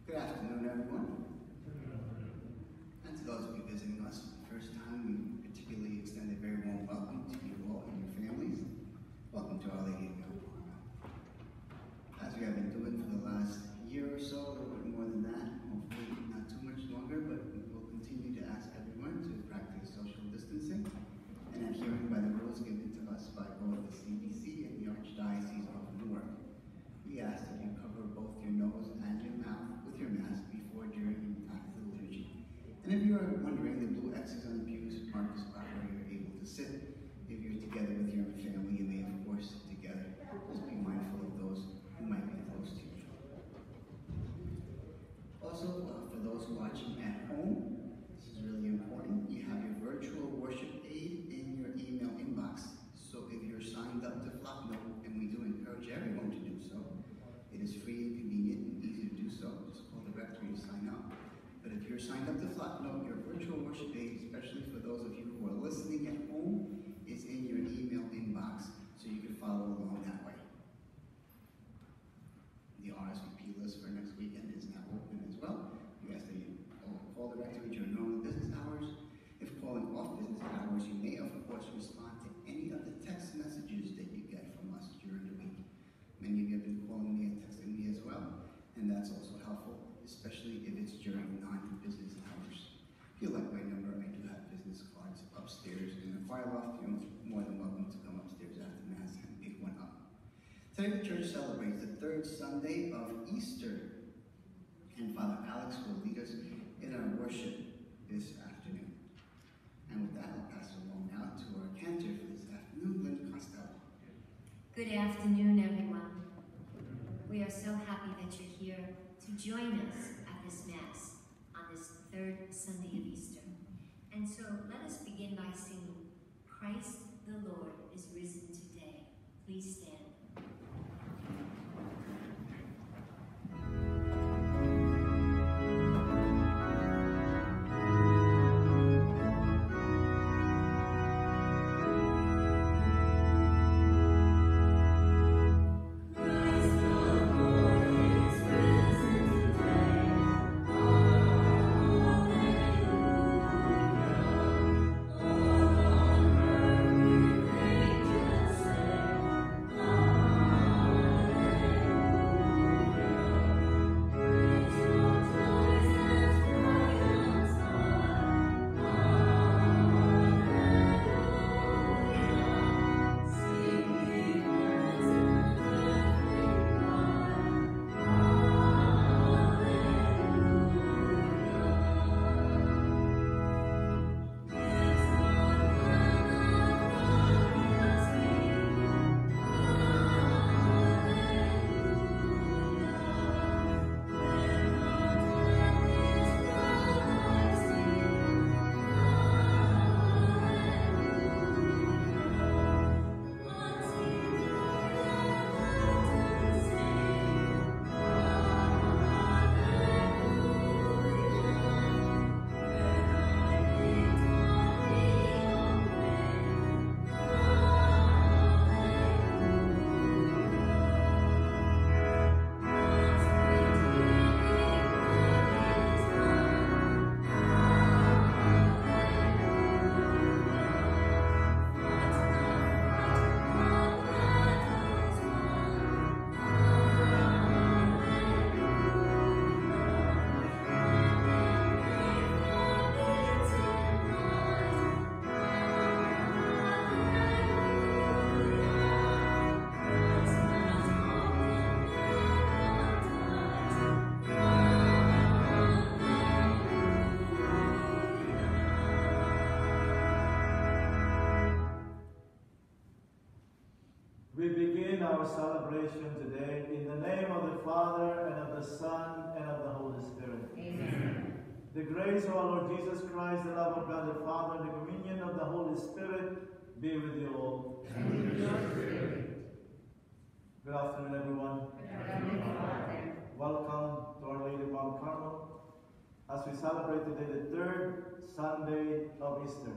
Good afternoon, everyone. And to those of you visiting us for the first time, we particularly extend a very warm welcome to you all and your families. Welcome to Our Lady of Carmel. As we have been doing for the last year or so, a little bit more than that, hopefully not too much longer, but we will continue to ask everyone to practice social distancing and adhering by the rules given to us by both the CDC and the Archdiocese of Newark. We ask that you cover both your nose and your mouth with your mask before, during, and after the liturgy. And if you are wondering, the blue X's on the pews mark the spot where you're able to sit. If you're together with your family, you may, of course, sit together. Just be mindful of those who might be close to you. Also, for those watching at home, this is really important. You have your virtual worship aid in your email inbox. So if you're signed up to Flocknote, and we do encourage everyone to do so, it is free and convenient and easy to do so. Just call the rectory to sign up. But if you're signed up to Flocknote, your virtual worship aid, especially for those of you who are listening at home, is in your email inbox, so you can follow along that way. The RSVP list for next weekend is now open as well. We ask that you call the rectory during normal business hours. If calling off business hours, you may, of course, respond to any of the text messages that you get from us during the week. Many of you have been calling me and texting me as well, and that's also helpful, especially if it's during non-business hours. If you like my number, I do have business cards upstairs in the choir loft. You're more than welcome to come upstairs after Mass and pick one up. Today the church celebrates the third Sunday of Easter, and Father Alex will lead us in our worship this afternoon. And with that, I'll pass it along now to our cantor for this afternoon, Linda Costello. Good afternoon, everyone. We are so happy that you're here to join us at this Mass on this third Sunday of Easter. And so let us begin by singing, Christ the Lord is risen today. Please stand. We begin our celebration today in the name of the Father, and of the Son, and of the Holy Spirit. Amen. The grace of our Lord Jesus Christ, the love of God the Father, and the communion of the Holy Spirit be with you all. And with your spirit. Good afternoon, everyone. Good afternoon, Father. Welcome to Our Lady of Carmel as we celebrate today the third Sunday of Easter.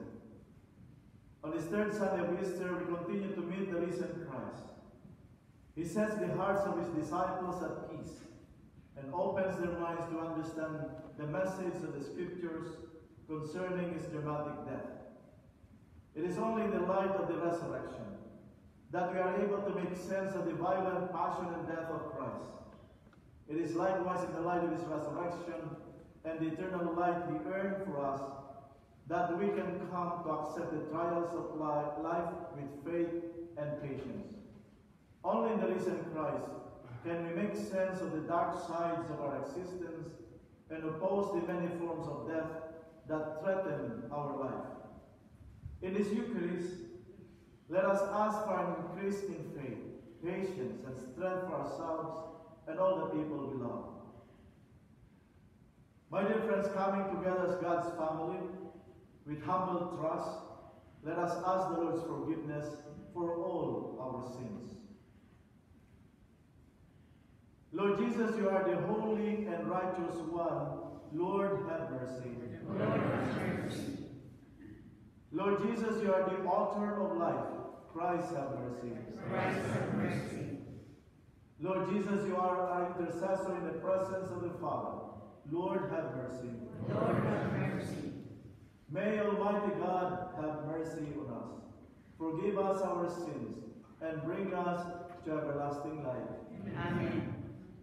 On this third Sunday of Easter, we continue to meet the risen Christ. He sets the hearts of his disciples at peace and opens their minds to understand the message of the Scriptures concerning his dramatic death. It is only in the light of the resurrection that we are able to make sense of the violent passion and death of Christ. It is likewise in the light of his resurrection and the eternal light he earned for us that we can come to accept the trials of life with faith and patience. Only in the risen Christ can we make sense of the dark sides of our existence and oppose the many forms of death that threaten our life. In this Eucharist, let us ask for an increase in faith, patience, and strength for ourselves and all the people we love. My dear friends, coming together as God's family, with humble trust, let us ask the Lord's forgiveness for all our sins. Lord Jesus, you are the holy and righteous one. Lord, have mercy. Lord, have mercy. Lord Jesus, you are the author of life. Christ, have mercy. Christ, have mercy. Lord Jesus, you are our intercessor in the presence of the Father. Lord, have mercy. Lord, have mercy. May Almighty God have mercy on us, forgive us our sins, and bring us to everlasting life. Amen.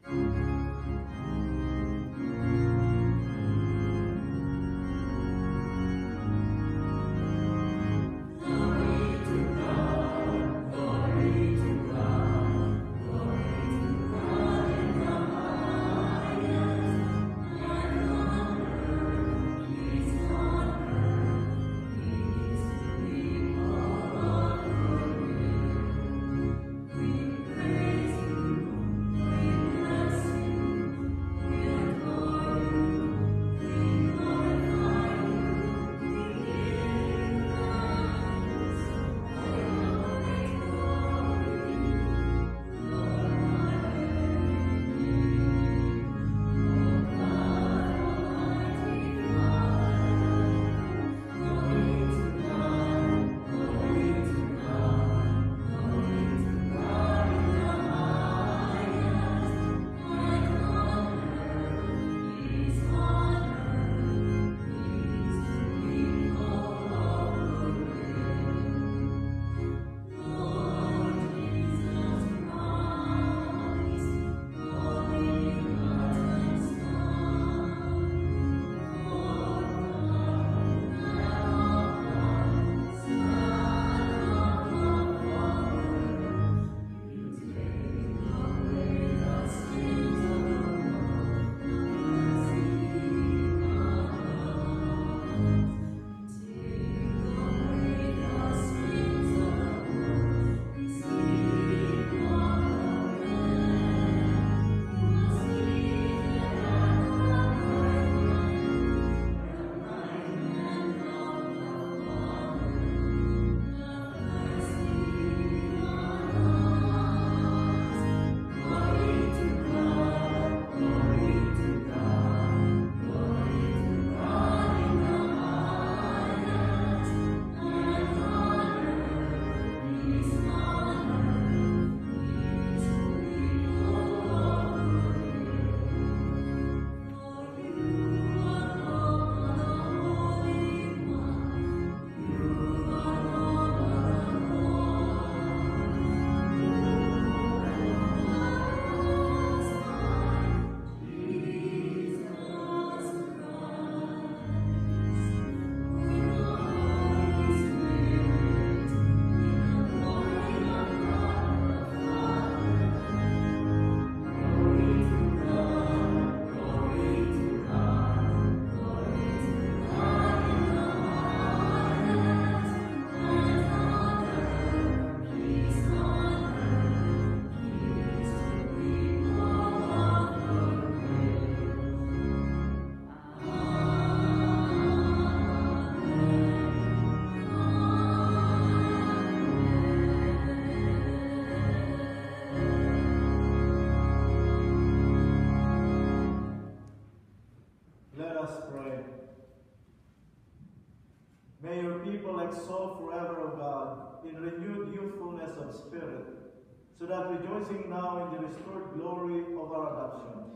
exalt forever, O God, in renewed youthfulness of spirit, so that rejoicing now in the restored glory of our adoption,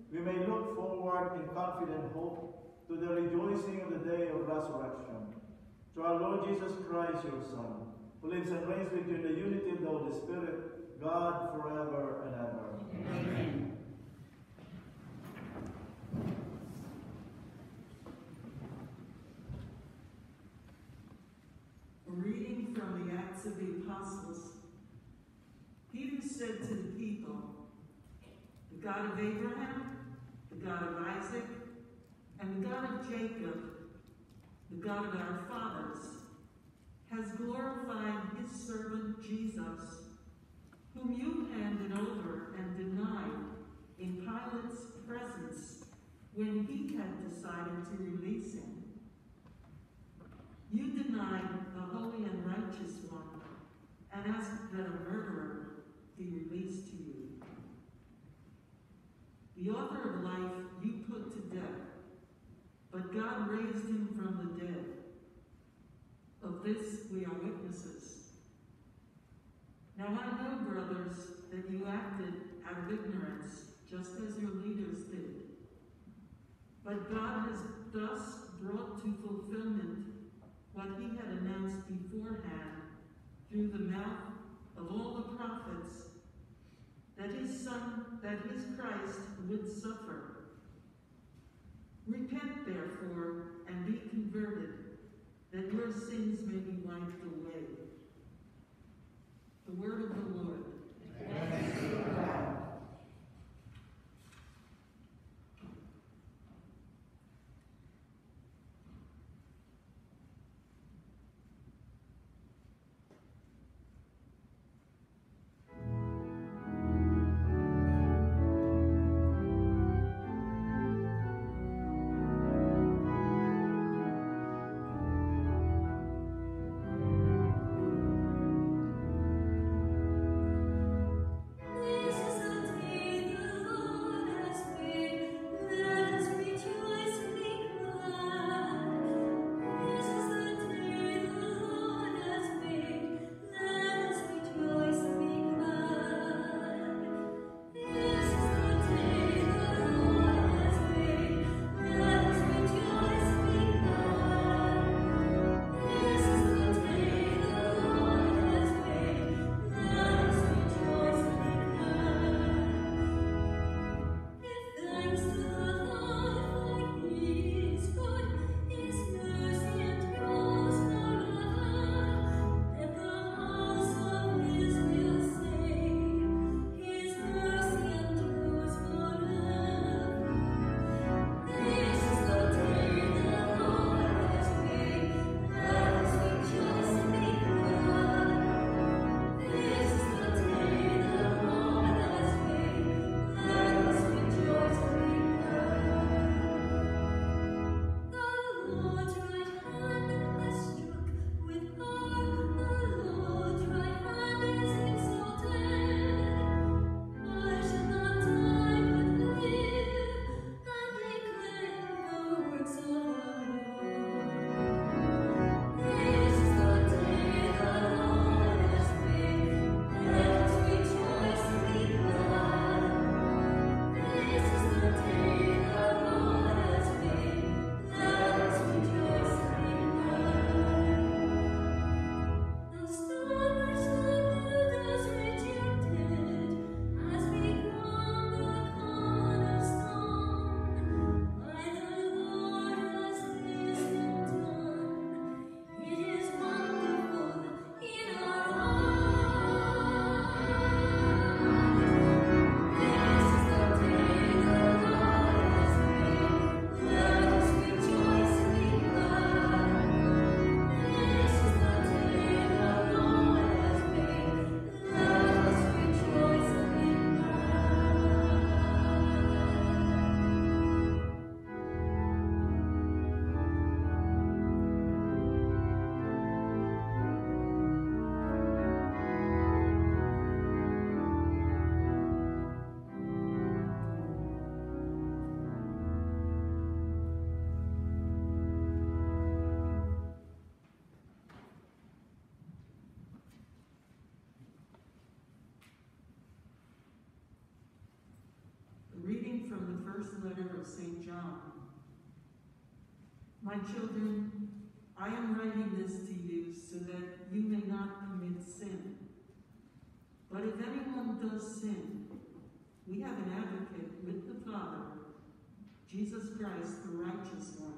we may look forward in confident hope to the rejoicing of the day of resurrection. Through our Lord Jesus Christ, your Son, who lives and reigns with you in the unity of the Holy Spirit, God forever and ever. Amen. A reading from the Acts of the Apostles. Peter said to the people, "The God of Abraham, the God of Isaac, and the God of Jacob, the God of our fathers, has glorified his servant Jesus, whom you handed over and denied in Pilate's presence when he had decided to release him. You denied the holy and righteous one and asked that a murderer be released to you. The author of life you put to death, but God raised him from the dead. Of this we are witnesses. Now I know, brothers, that you acted out of ignorance, just as your leaders did. But God has thus brought to fulfillment what he had announced beforehand through the mouth of all the prophets, that his Son, that his Christ would suffer. Repent, therefore, and be converted, that your sins may be wiped away." The word of the Lord. Thanks be to God. My children, I am writing this to you so that you may not commit sin. But if anyone does sin, we have an advocate with the Father, Jesus Christ, the righteous one.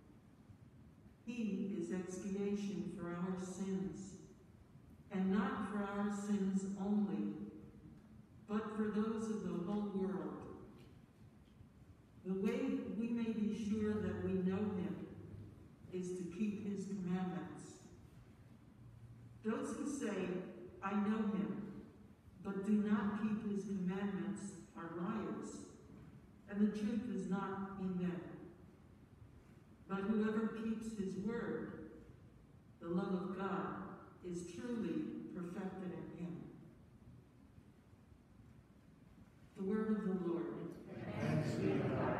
He is expiation for our sins, and not for our sins only, but for those of the whole world. The way we may be sure that we know him is to keep his commandments. Those who say, I know him, but do not keep his commandments are liars, and the truth is not in them. But whoever keeps his word, the love of God is truly perfected in him. The word of the Lord. Thanks be to God.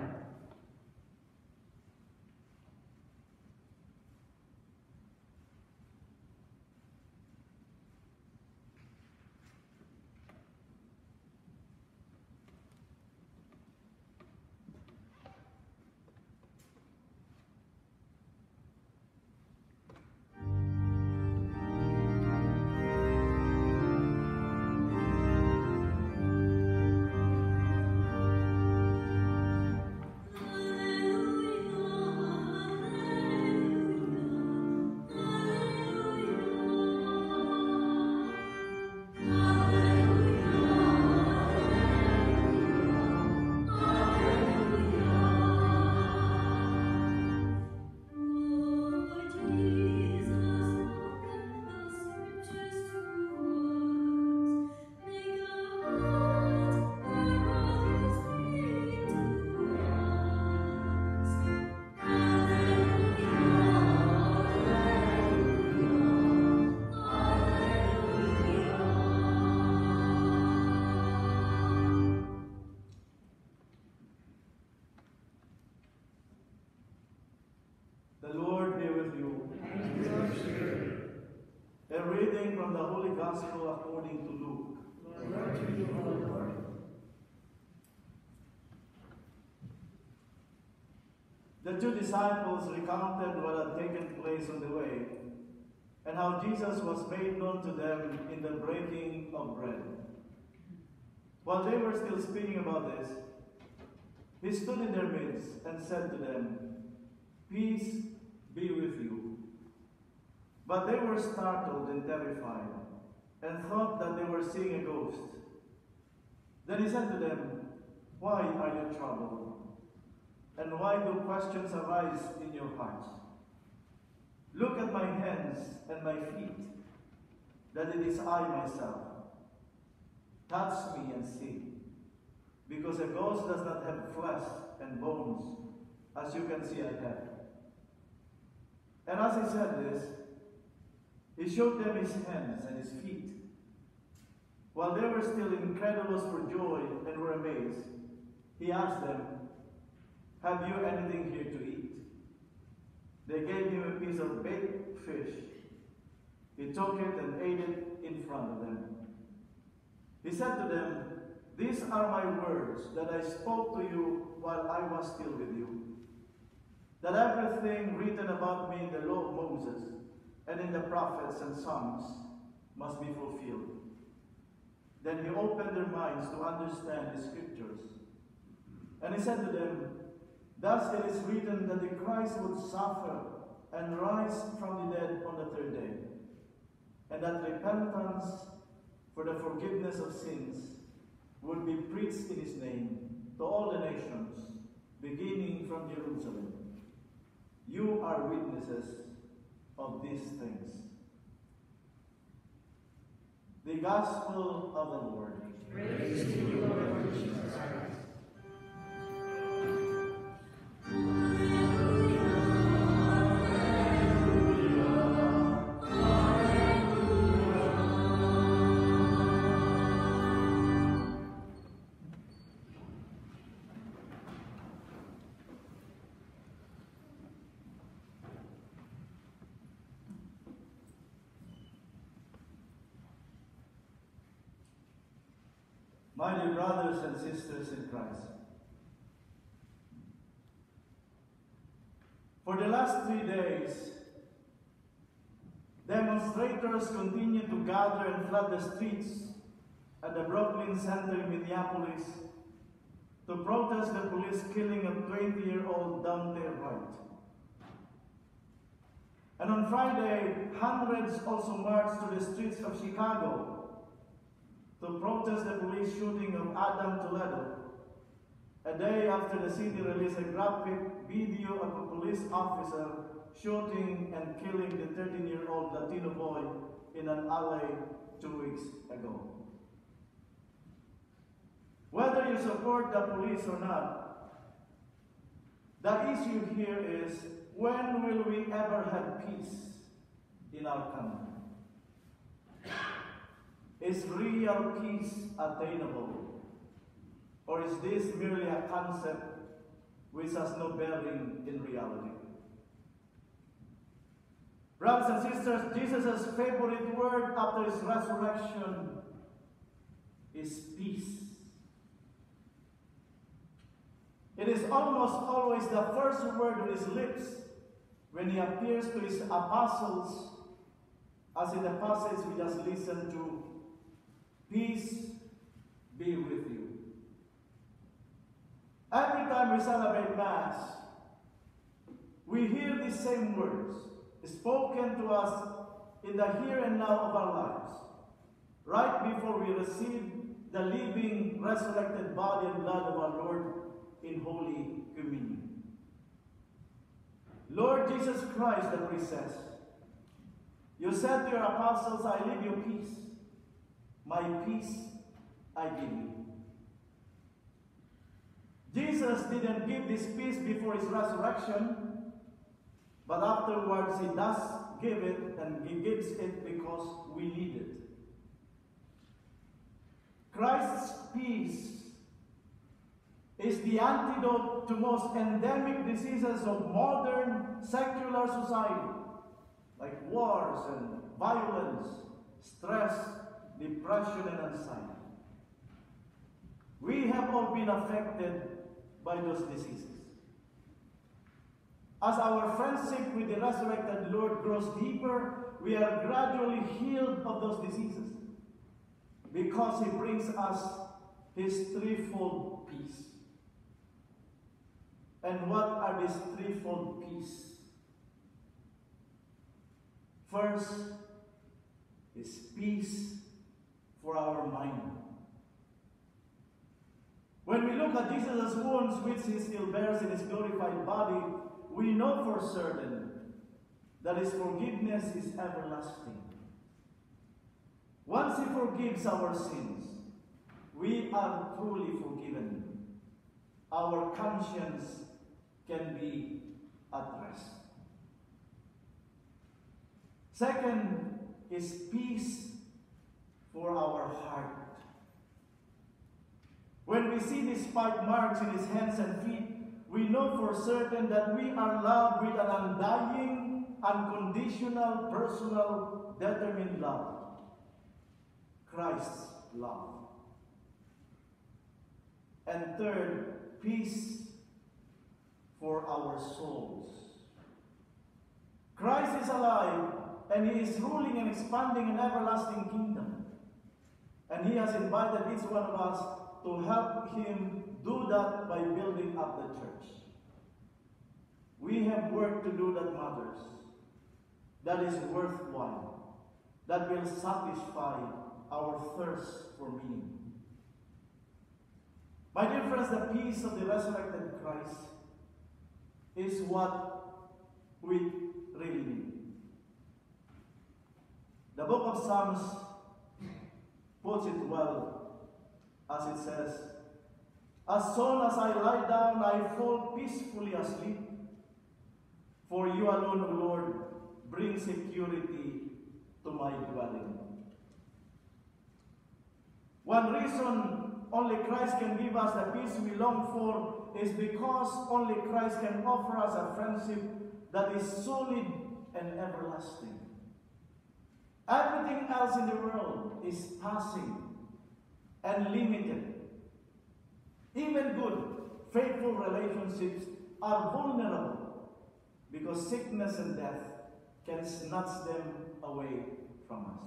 The Lord be with you. And with your spirit. A reading from the Holy Gospel according to Luke. Glory to you, O Lord. The two disciples recounted what had taken place on the way, and how Jesus was made known to them in the breaking of bread. While they were still speaking about this, he stood in their midst and said to them, Peace be with you. But they were startled and terrified, and thought that they were seeing a ghost. Then he said to them, Why are you troubled? And why do questions arise in your hearts? Look at my hands and my feet, that it is I myself. Touch me and see, because a ghost does not have flesh and bones, as you can see I have. And as he said this, he showed them his hands and his feet. While they were still incredulous for joy and were amazed, he asked them, Have you anything here to eat? They gave him a piece of baked fish. He took it and ate it in front of them. He said to them, These are my words that I spoke to you while I was still with you, that everything written about me in the law of Moses and in the prophets and Psalms must be fulfilled. Then he opened their minds to understand the scriptures. And he said to them, Thus it is written that the Christ would suffer and rise from the dead on the third day, and that repentance for the forgiveness of sins would be preached in his name to all the nations, beginning from Jerusalem. You are witnesses of these things. The Gospel of the Lord. Praise to you, Lord Jesus Christ. My dear brothers and sisters in Christ, For the last 3 days, demonstrators continue to gather and flood the streets at the Brooklyn Center in Minneapolis to protest the police killing of 20-year-old Dante Wright. And on Friday, hundreds also marched to the streets of Chicago to protest the police shooting of Adam Toledo, a day after the city released a graphic video of a police officer shooting and killing the 13-year-old Latino boy in an alley 2 weeks ago. Whether you support the police or not, the issue here is, when will we ever have peace in our country? Is real peace attainable? Or is this merely a concept which has no bearing in reality? Brothers and sisters, Jesus' favorite word after his resurrection is peace. It is almost always the first word on his lips when he appears to his apostles, as in the passage we just listened to. Peace be with you. Every time we celebrate Mass, we hear these same words spoken to us in the here and now of our lives, right before we receive the living, resurrected body and blood of our Lord in Holy Communion. Lord Jesus Christ, the priest says, you said to your apostles, I leave you peace. My peace I give you. Jesus didn't give this peace before his resurrection, but afterwards he does give it, and he gives it because we need it. Christ's peace is the antidote to most endemic diseases of modern secular society, like wars and violence, stress, depression, and anxiety. We have all been affected by those diseases. As our friendship with the resurrected Lord grows deeper, we are gradually healed of those diseases because he brings us his threefold peace. And what are these threefold peace? First is peace for our mind. When we look at Jesus' wounds, which he still bears in his glorified body, we know for certain that his forgiveness is everlasting. Once he forgives our sins, we are truly forgiven. Our conscience can be at rest. Second is peace for our heart. When we see these spike marks in his hands and feet, we know for certain that we are loved with an undying, unconditional, personal, determined love. Christ's love. And third, peace for our souls. Christ is alive, and he is ruling and expanding an everlasting kingdom. And he has invited each one of us to help him do that by building up the church. We have work to do that matters, that is worthwhile, that will satisfy our thirst for meaning. My dear friends, the peace of the resurrected Christ is what we really need. The book of Psalms puts it well, as it says, as soon as I lie down, I fall peacefully asleep. For you alone, O Lord, bring security to my dwelling. One reason only Christ can give us the peace we long for is because only Christ can offer us a friendship that is solid and everlasting. Everything else in the world is passing and limited. Even good, faithful relationships are vulnerable because sickness and death can snatch them away from us.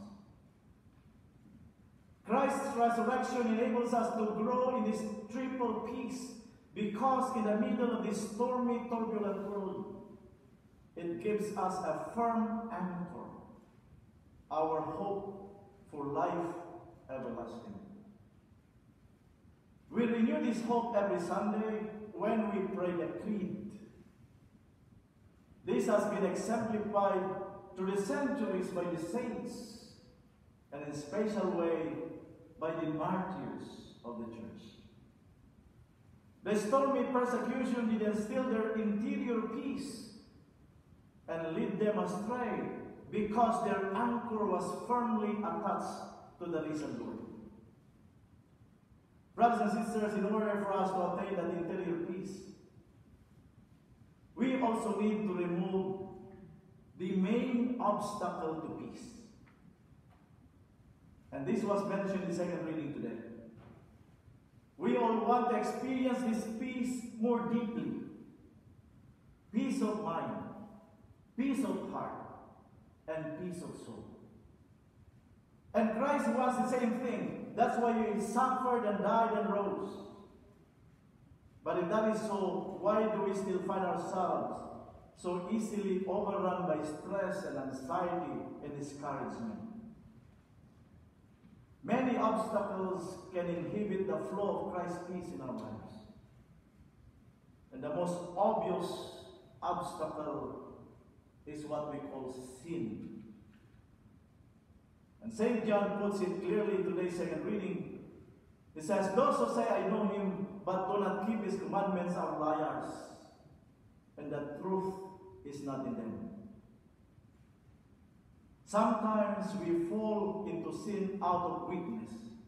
Christ's resurrection enables us to grow in this triple peace because in the middle of this stormy, turbulent world, it gives us a firm anchor, our hope for life everlasting. We renew this hope every Sunday when we pray the Creed. This has been exemplified through the centuries by the saints, and in a special way by the martyrs of the church. The stormy persecution did instill their interior peace and lead them astray because their anchor was firmly attached to the risen Lord. Brothers and sisters, in order for us to attain that interior peace, we also need to remove the main obstacle to peace. And this was mentioned in the second reading today. We all want to experience this peace more deeply. Peace of mind, peace of heart, and peace of soul. And Christ wants the same thing. That's why He suffered and died and rose. But if that is so, why do we still find ourselves so easily overrun by stress and anxiety and discouragement? Many obstacles can inhibit the flow of Christ's peace in our lives. And the most obvious obstacle is what we call sin. And St. John puts it clearly in today's second reading. It says, "Those who say, 'I know Him,' but do not keep His commandments are liars, and the truth is not in them." Sometimes we fall into sin out of weakness.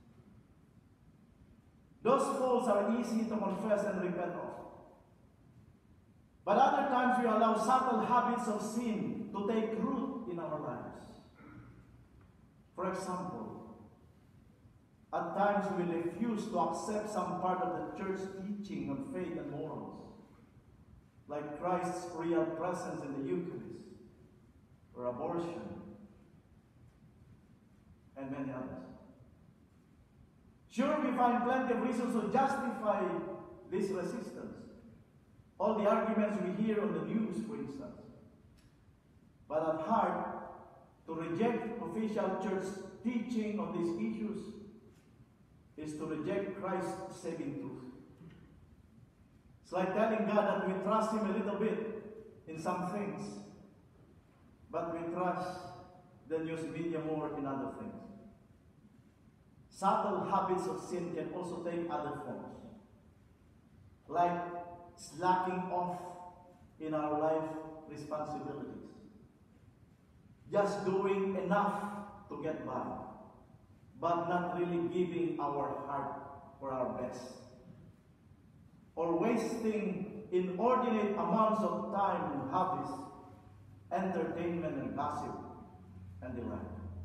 Those faults are easy to confess and repent of. But other times we allow subtle habits of sin to take root in our lives. For example, at times we refuse to accept some part of the church teaching on faith and morals, like Christ's real presence in the Eucharist, or abortion, and many others. Sure, we find plenty of reasons to justify this resistance. All the arguments we hear on the news, for instance. But at heart, to reject official church teaching on these issues is to reject Christ's saving truth. It's like telling God that we trust Him a little bit in some things, but we trust the news media more in other things. Subtle habits of sin can also take other forms, like slacking off in our life responsibilities, just doing enough to get by, but not really giving our heart or our best, or wasting inordinate amounts of time in hobbies, entertainment and gossip, and the like.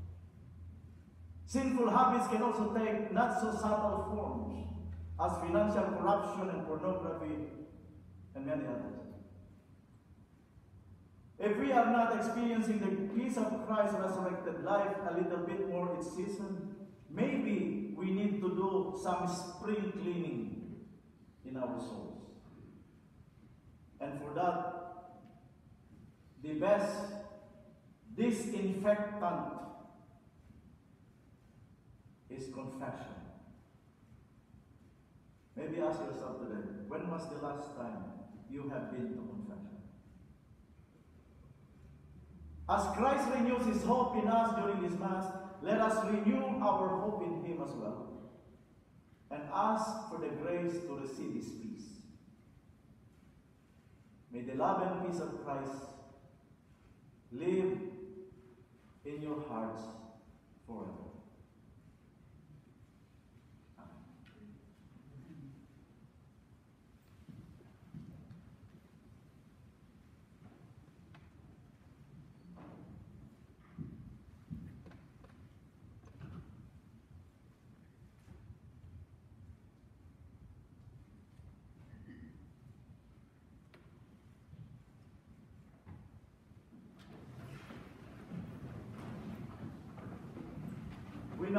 Sinful habits can also take not so subtle forms as financial corruption and pornography and many others. If we are not experiencing the peace of Christ's resurrected life a little bit more each season, maybe we need to do some spring cleaning in our souls. And for that, the best disinfectant is confession. Maybe ask yourself today, when was the last time you have been to confession? As Christ renews His hope in us during this Mass, let us renew our hope in Him as well, and ask for the grace to receive His peace. May the love and peace of Christ live in your hearts forever.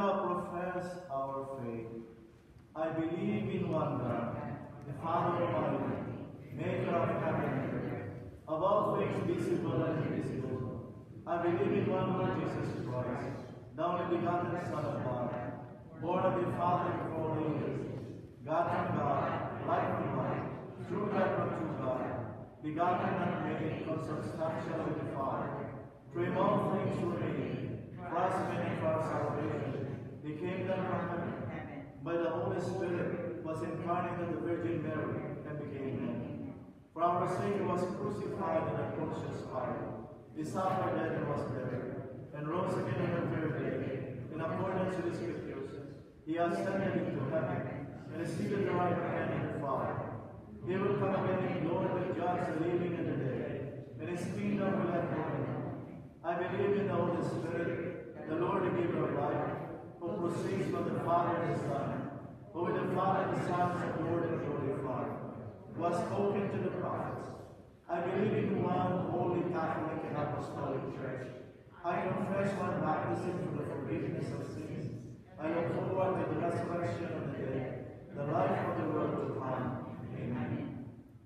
now profess our faith. I believe in one God, the Father Almighty, maker of heaven and earth, of all things visible and invisible. I believe in one Lord Jesus Christ, the only begotten Son of God, born of the Father before all ages, God from God, light from light, true God from true God, begotten and made, consubstantial with the Father. Through him all things were made, for us men and for our salvation. He came down from heaven, by the Holy Spirit, was incarnate of the Virgin Mary, and became man. For our sake he was crucified in a Pontius Pilate. He suffered death and was buried, and rose again on the third day, in accordance with the Scriptures. He ascended into heaven, and is seated at the right hand of the Father. He will come again in glory to judge the living and the dead, and his kingdom will have no end. I believe in the Holy Spirit, the Lord, the giver of life, who proceeds from the Father and the Son, who with the Father and the Son is adored and glorified, who has spoken to the prophets. I believe in one holy Catholic and Apostolic Church. I confess one baptism for the forgiveness of sins. I look forward to the resurrection of the dead, the life of the world to come. Amen.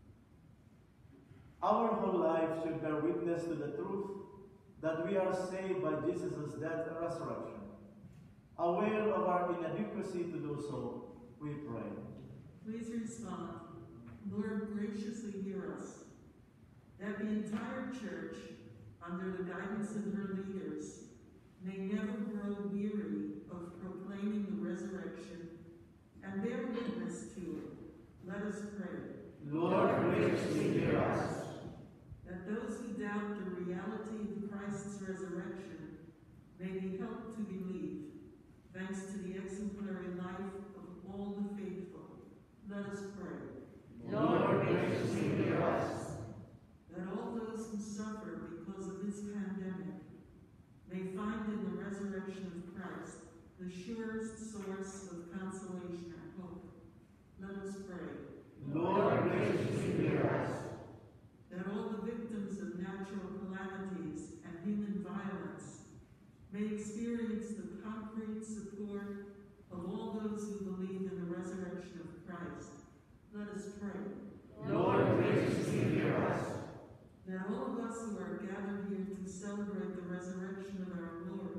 Our whole life should bear witness to the truth that we are saved by Jesus' death and resurrection. Aware of our inadequacy to do so, we pray. Please respond. Lord, graciously hear us, that the entire church, under the guidance of her leaders, may never grow weary of proclaiming the resurrection and bear witness to it. Let us pray. Lord, graciously hear us. That those who doubt the reality of Christ's resurrection may be helped to believe, thanks to the exemplary life of all the faithful. Let us pray. Lord, graciously hear us. That all those who suffer because of this pandemic may find in the resurrection of Christ the surest source of consolation and hope. Let us pray. Lord, graciously hear us. That all the victims of natural calamities and human violence may experience the concrete support of all those who believe in the resurrection of Christ. Let us pray. Lord, graciously hear us. That all of us who are gathered here to celebrate the resurrection of our Lord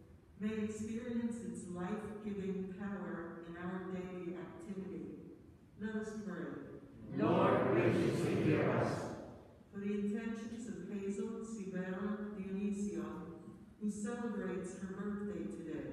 may experience its life-giving power in our daily activity. Let us pray. Lord, graciously hear us. For the intentions of Hazel Sibera Dionisio, who celebrates her birthday today,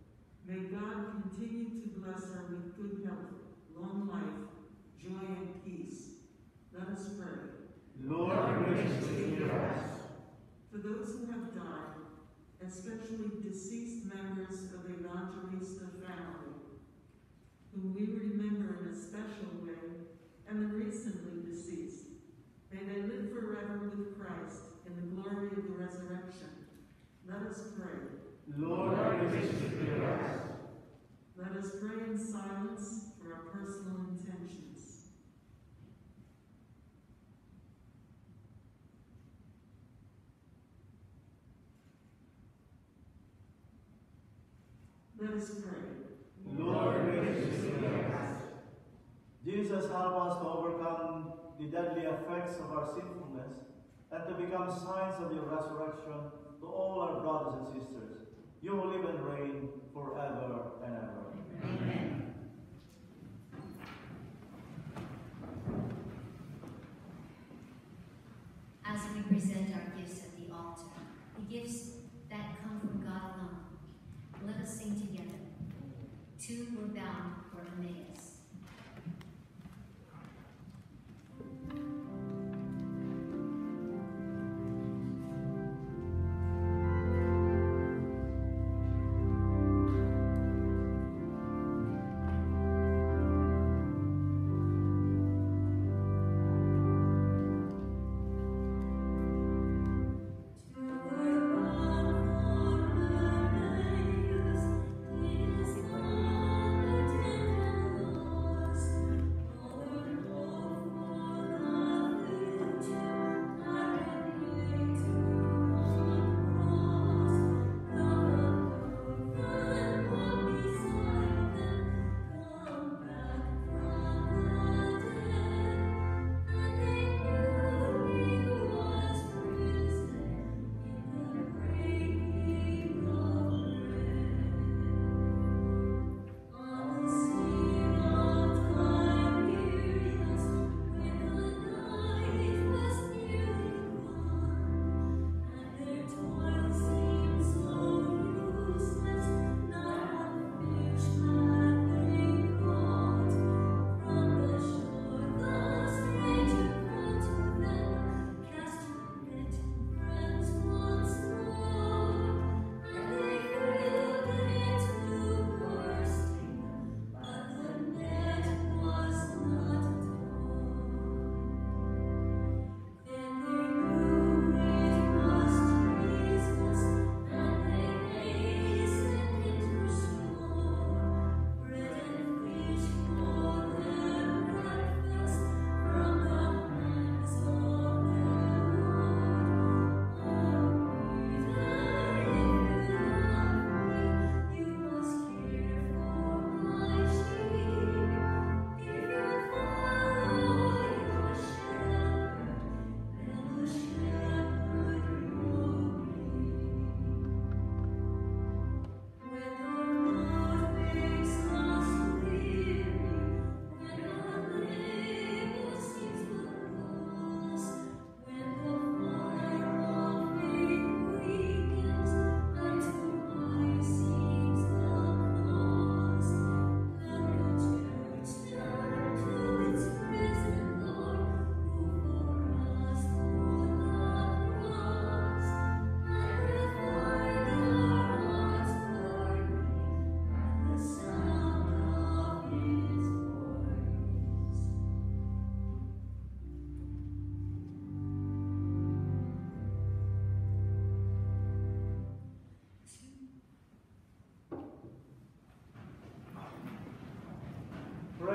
may God continue to bless her with good health, long life, joy, and peace. Let us pray. Lord, graciously hear us. For those who have died, especially deceased members of the Evangelista family, whom we remember in a special way, and the recently deceased, may they live forever with Christ in the glory of the resurrection. Let us pray. Lord, graciously hear us. Let us pray in silence for our personal intentions. Let us pray. Lord, graciously hear us. Jesus, help us to overcome the deadly effects of our sinfulness and to become signs of your resurrection to all our brothers and sisters. You will live and reign forever and ever. Amen. As we present our gifts at the altar, the gifts that come from God alone, let us sing together. Two were bound for Emmaus. Is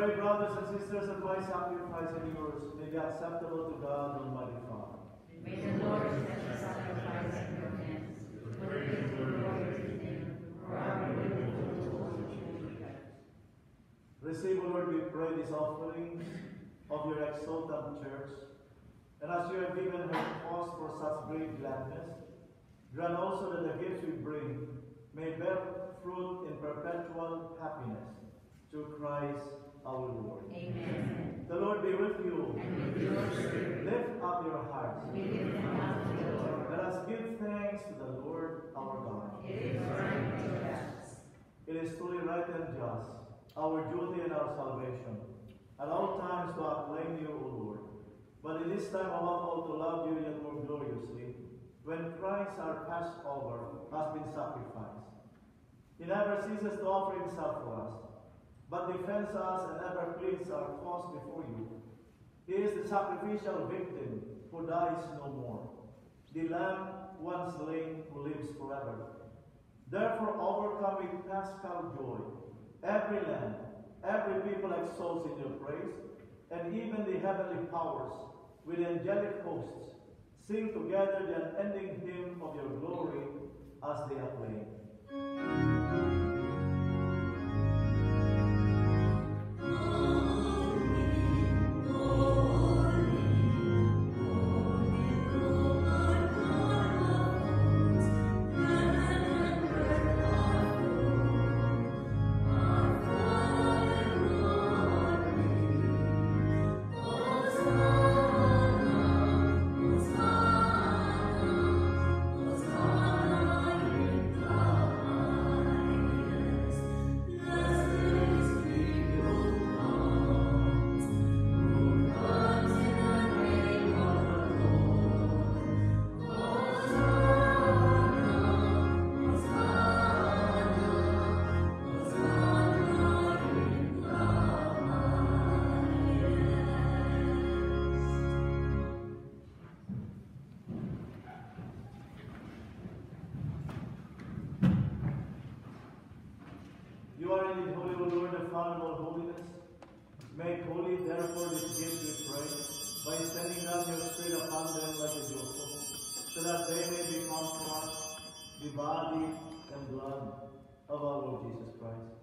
Pray, brothers and sisters, that my sacrifice and yours may be acceptable to God, Almighty Father. May the Lord accept the sacrifice in your hands, for it is the Lord's name, for our good and for the Lord's children. Receive, O Lord, we pray, these offerings of your exalted church, and as you have given her cause for such great gladness, grant also that the gifts we bring may bear fruit in perpetual happiness, through Christ our Lord. Amen. The Lord be with you. And with your spirit. Lift up your hearts. We lift them up to the Lord. Let us give thanks to the Lord our God. It is right and just. It is truly right and just, our duty and our salvation, at all times to acclaim you, O Lord. But in this time above all to love you yet more gloriously, when Christ our Passover has been sacrificed. He never ceases to offer himself for us, but defends us and ever pleads our cause before you. He is the sacrificial victim who dies no more, the Lamb once slain who lives forever. Therefore, overcome with paschal joy, every land, every people exalts in your praise, and even the heavenly powers with angelic hosts sing together the unending hymn of your glory as they acclaim. You are indeed holy, O Lord, the fount of all holiness. Make holy, therefore, this gift, we pray, by sending down your Spirit upon them like a dew, so that they may become for us the body and blood of our Lord Jesus Christ.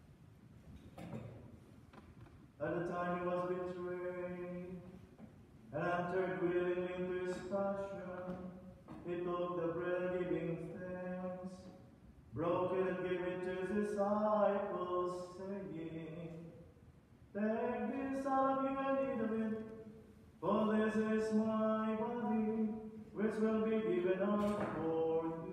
At the time he was betrayed and entered willingly into his passion, he took the bread, giving thanks, broke it and gave it to his disciples, saying, "Take this, all of you, and eat of it, for this is my body, which will be given up for you."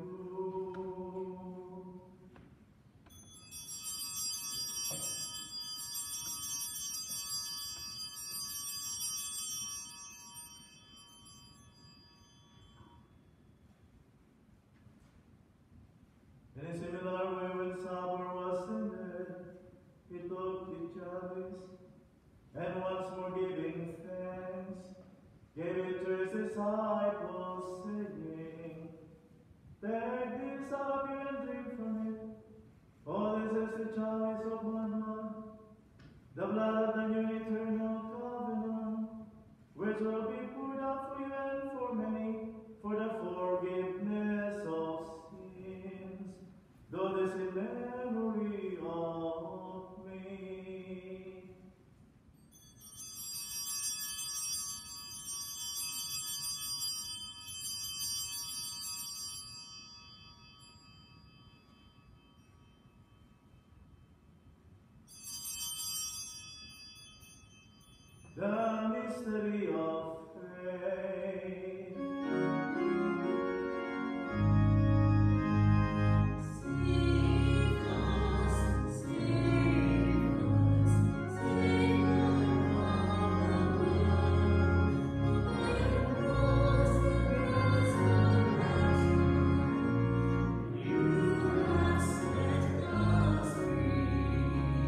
In a similar way, when supper was ended, he took the chalice, and once more giving thanks, gave it to his disciples, saying, "Take this, all of you, and drink from it, for this is the chalice of my blood, the blood of the new eternal covenant, which will be poured out for you and for many, for the forgiveness of sins. Do this in memory of me." The mystery of faith. Save us, save us, save us from the world. By your cross and resurrection, you have set us free.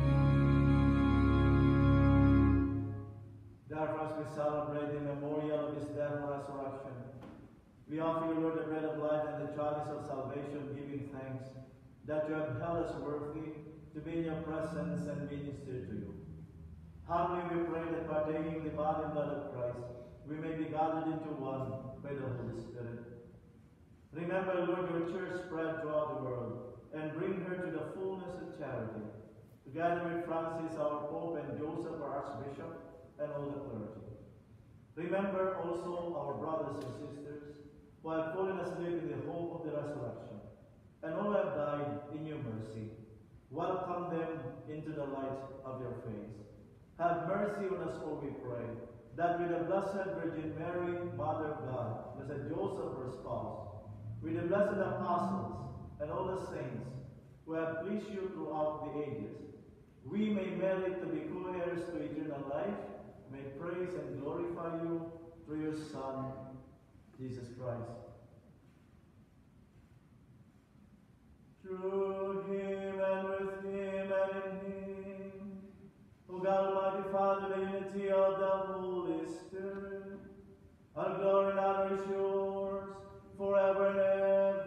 Therefore, as we celebrate the memorial of his death and resurrection, we offer you, Lord, the bread of life and the chalice of salvation, giving thanks that you have held us worthy to be in your presence and minister to you. Humbly we pray that partaking the body and blood of Christ, we may be gathered into one by the Holy Spirit. Remember, Lord, your church spread throughout the world, and bring her to the fullness of charity, together with Francis, our Pope, and Joseph, our Archbishop, and all the clergy. Remember also our brothers and sisters, who have fallen asleep in the hope of the resurrection, and all have died in your mercy. Welcome them into the light of your face. Have mercy on us, all we pray, that with the Blessed Virgin Mary, Mother of God, Blessed Joseph, her spouse, with the blessed apostles and all the saints who have pleased you throughout the ages, we may merit to be co-heirs to eternal life, may praise and glorify you through your Son, Jesus Christ. Through him and with him and in him, O God, Almighty Father, the unity of the Holy Spirit, our glory and honor is yours forever and ever.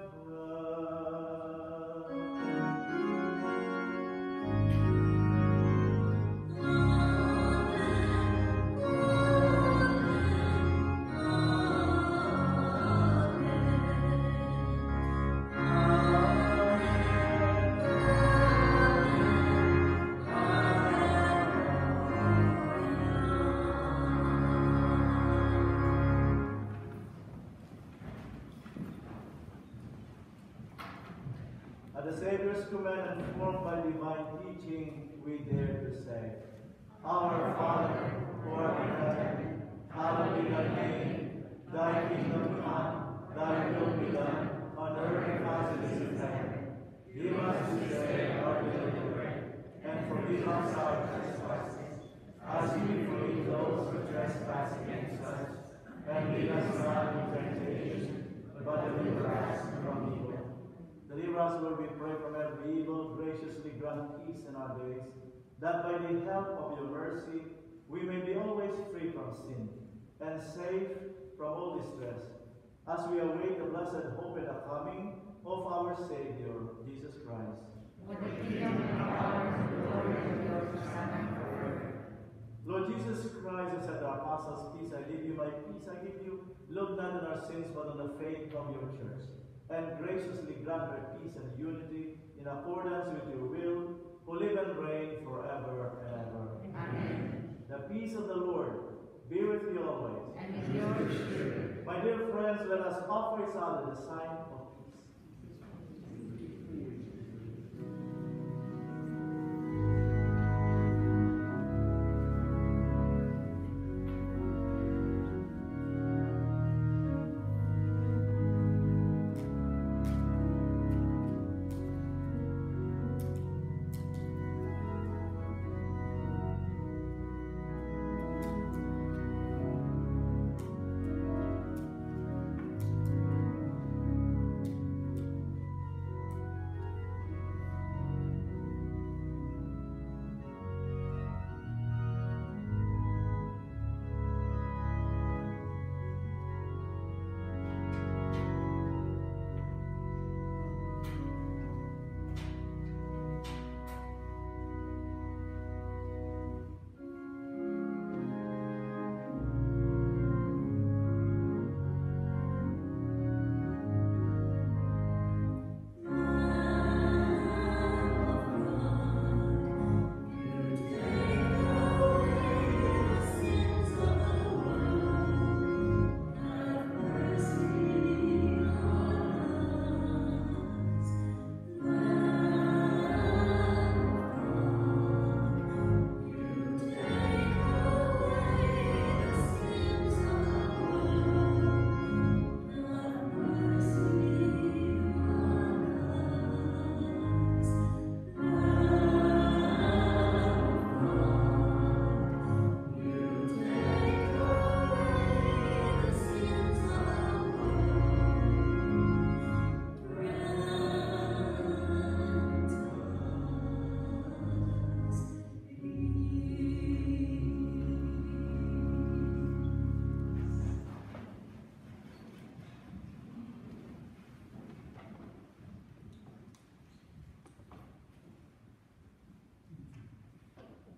At the Savior's command and formed by divine teaching, we dare to say, Our Father, who art in heaven, hallowed be thy name. Thy kingdom come, thy will be done, on earth as it is in heaven. Give us this day our daily bread, and forgive us our trespasses, as we forgive those who trespass against us. And lead us not into temptation, but deliver us from evil. Deliver us, Lord, we pray, from every evil. Graciously grant peace in our days, that by the help of your mercy we may be always free from sin, and safe from all distress, as we await the blessed hope and the coming of our Savior, Jesus Christ. With the kingdom and power and glory of yours forever. Lord Jesus Christ, who said to our apostles, Peace I leave you, my peace I give you. Look not on our sins, but on the faith of your church, and graciously grant her peace and unity in accordance with your will, who live and reign forever and ever. Amen. The peace of the Lord be with you always. And with your spirit. My dear friends, let us offer each other the sign of peace.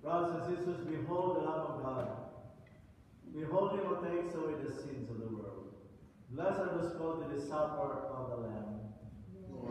Brothers and sisters, behold the Lamb of God. Behold him who takes away the sins of the world. Blessed are those called to the supper of the Lamb. Lord,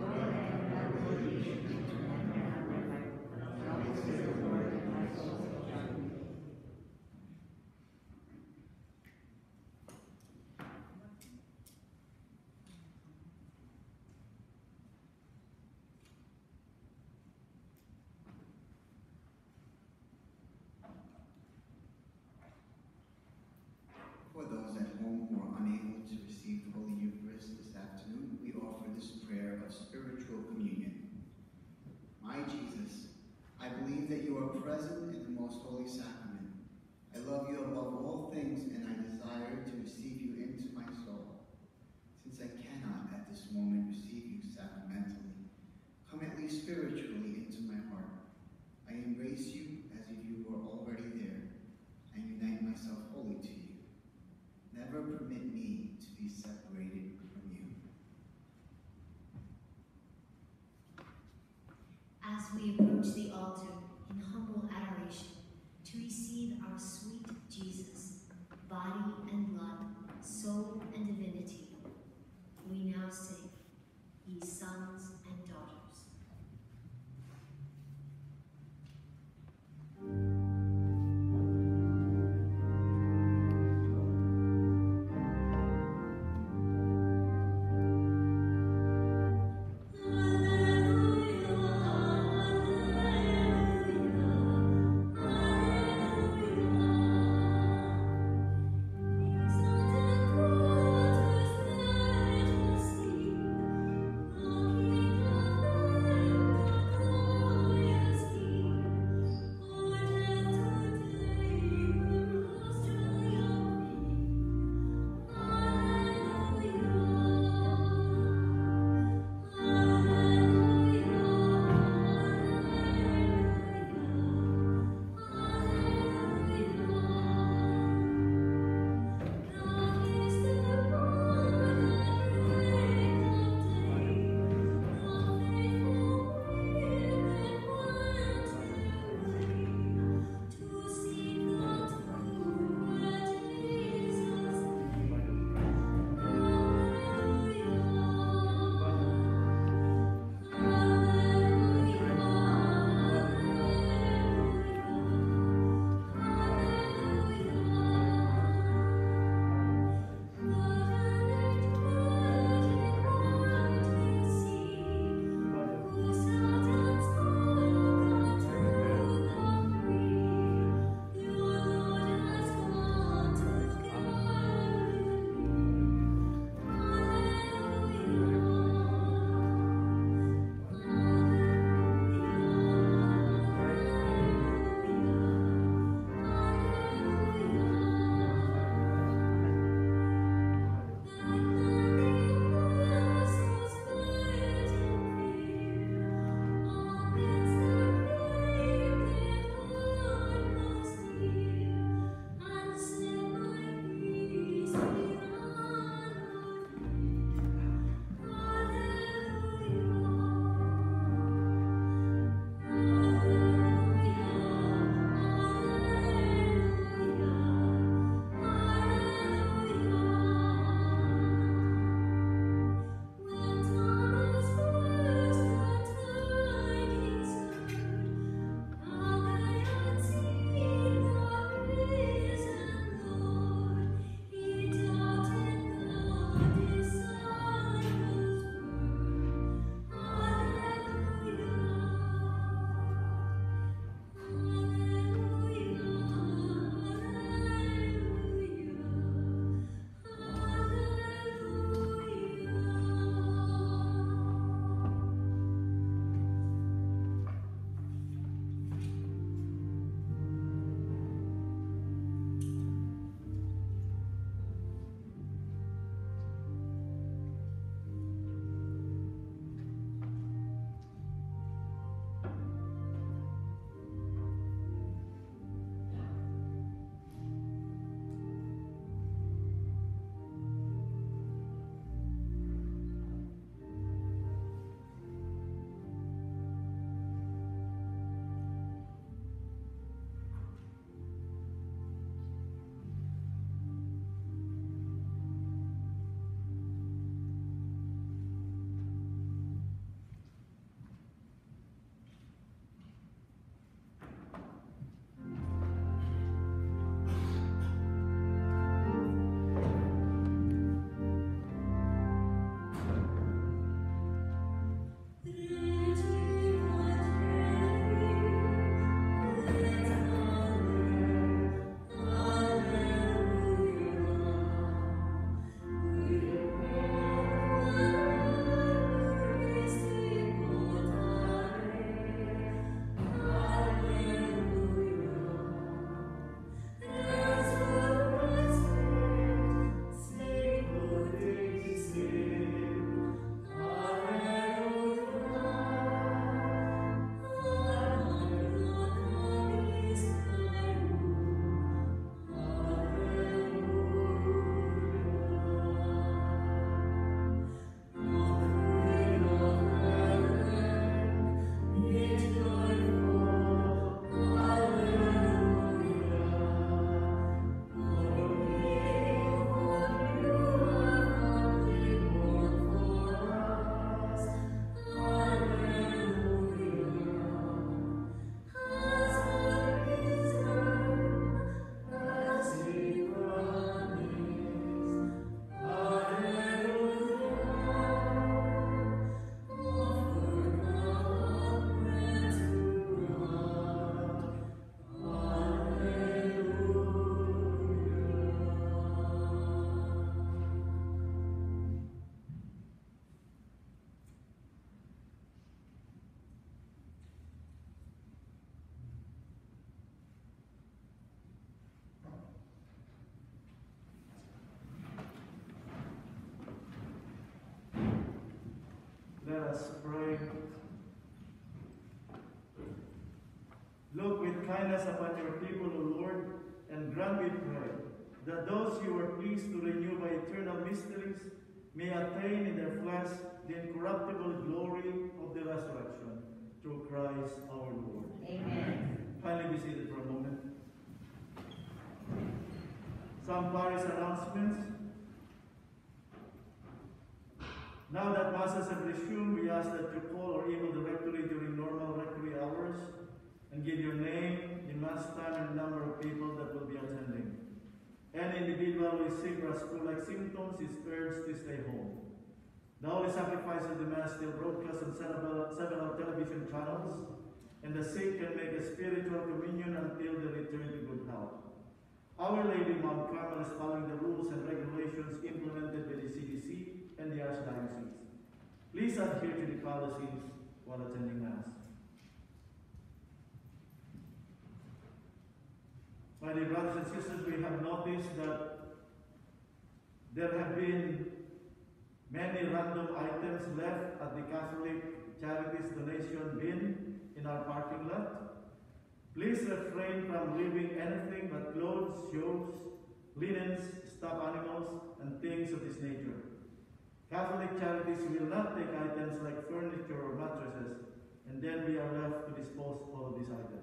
for those at home who are unable to receive the Holy Eucharist this afternoon, we offer this prayer of spiritual communion. My Jesus, I believe that you are present in the most holy sacrament. I love you above all things, and I desire to receive you into my soul. Since I cannot at this moment receive you sacramentally, come at least spiritually into my heart. I embrace you as if you were already there, and unite myself wholly to you. Never permit me to be separated from you. As we approach the altar in humble adoration to receive our sweet Jesus, body and blood, us pray. Look with kindness upon your people, O Lord, and grant, we pray, that those you were pleased to renew by eternal mysteries may attain in their flesh the incorruptible glory of the resurrection, through Christ our Lord. Amen. Kindly be seated for a moment. Some parish announcements. Now that masses have resumed, we ask that you call or email the rectory during normal rectory hours and give your name, the mass time, and number of people that will be attending. Any individual who is sick or has flu-like symptoms is urged to stay home. The Holy Sacrifice of the Mass still broadcast on several television channels, and the sick can make a spiritual communion until they return to good health. Our Lady Mount Carmel is following the rules and regulations implemented by the CDC and the Archdiocese. Please adhere to the policies while attending Mass. My dear brothers and sisters, we have noticed that there have been many random items left at the Catholic Charities donation bin in our parking lot. Please refrain from leaving anything but clothes, shoes, linens, stuffed animals, and things of this nature. Catholic Charities will not take items like furniture or mattresses, and then we are left to dispose all of these items.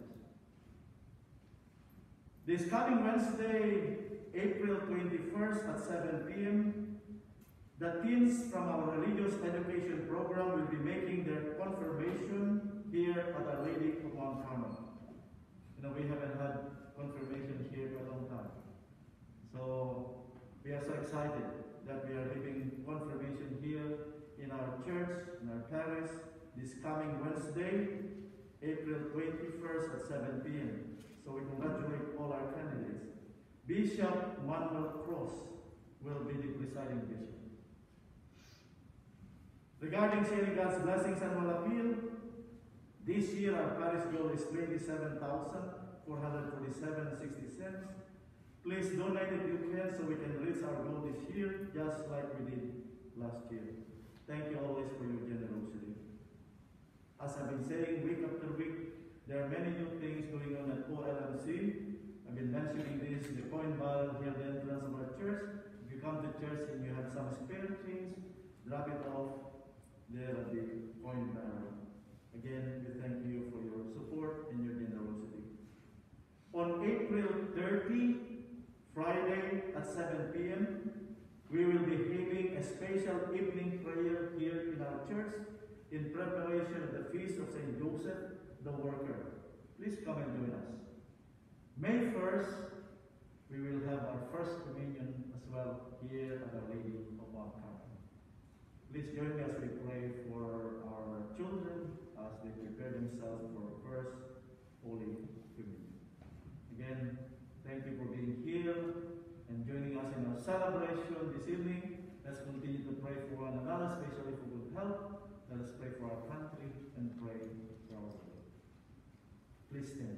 This coming Wednesday, April 21st at 7 p.m., the teens from our religious education program will be making their confirmation here at Our Lady of Mount Carmel. You know, we haven't had confirmation here for a long time. So we are so excited that we are having confirmation here in our church, in our parish, this coming Wednesday, April 21st at 7 p.m. So we congratulate all our candidates. Bishop Manuel Cross will be the presiding bishop. Regarding sharing God's blessings and will appeal, this year our parish goal is $27,447.60. Please donate if you can so we can reach our goal this year, just like we did last year. Thank you always for your generosity. As I've been saying week after week, there are many new things going on at OLMC. I've been mentioning this, the coin barrel here at the entrance of our church. If you come to church and you have some spare change, drop it off there at the coin barrel. Again, we thank you for your support and your generosity. On April 30, Friday at 7 p.m., we will be having a special evening prayer here in our church in preparation of the Feast of St. Joseph the Worker. Please come and join us. May 1st, we will have our first communion as well here at Our Lady of Mount Carmel. Please join me as we pray for our children as they prepare themselves for our first Holy Communion. Again, thank you for being here and joining us in our celebration this evening. Let's continue to pray for one another, especially for good health. Let us pray for our country and pray for our world. Please stand.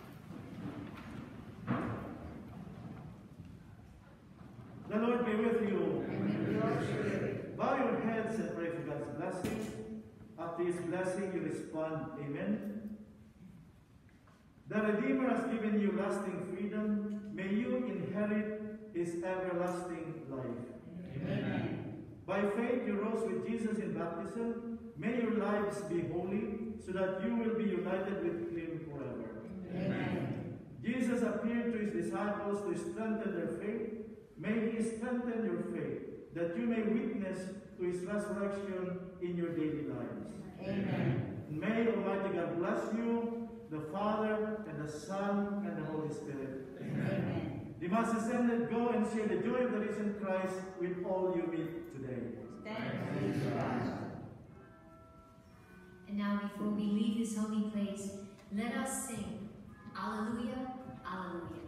The Lord be with you. Bow your heads and pray for God's blessing. After His blessing, you respond, Amen. The Redeemer has given you lasting freedom. May you inherit His everlasting life. Amen. By faith, you rose with Jesus in baptism. May your lives be holy, so that you will be united with Him forever. Amen. Jesus appeared to His disciples to strengthen their faith. May He strengthen your faith, that you may witness to His resurrection in your daily lives. Amen. May Almighty God bless you, the Father, and the Son, and the Holy Spirit. Amen. The Mass is ended. Go and share the joy of the risen Christ with all you meet today. Thanks be to God. And now, before we leave this holy place, let us sing, Alleluia, Alleluia.